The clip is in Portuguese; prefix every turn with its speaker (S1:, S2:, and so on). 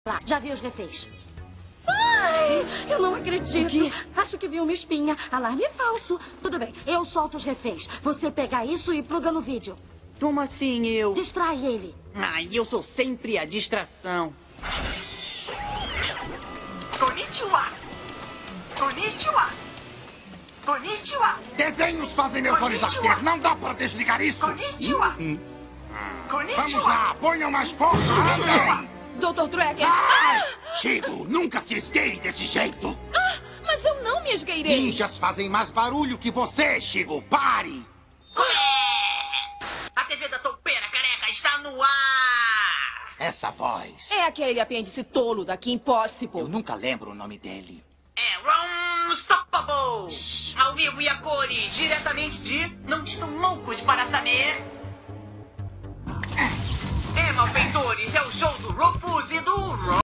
S1: Lá, já vi os reféns. Ai, eu não acredito.
S2: O quê?
S1: Acho que vi uma espinha. Alarme falso. Tudo bem, eu solto os reféns. Você pega isso e pluga no vídeo.
S2: Como assim eu?
S1: Distrai ele.
S2: Ai, eu sou sempre a distração.
S3: Konnichiwa! Konnichiwa! Konnichiwa!
S4: Desenhos fazem meus olhos
S3: Konnichiwa.
S4: arder. Não dá para desligar isso.
S3: Konnichiwa! Konnichiwa!
S4: Vamos lá, ponham mais força. Andem.
S5: Dr. Tracker!
S4: Chico, nunca se esgueire desse jeito.
S5: Mas eu não me esgueirei!
S4: Ninjas fazem mais barulho que você, Chico. Pare.
S3: A TV da toupeira careca está no ar!
S4: Essa voz.
S5: É aquele apêndice tolo da Kim
S4: Eu
S5: Possible.
S4: nunca lembro o nome dele.
S3: É Unstoppable! Ao vivo e a cores, diretamente de Não Estão Loucos para Saber. Malfeitores, é o show do Rufus e do Ron.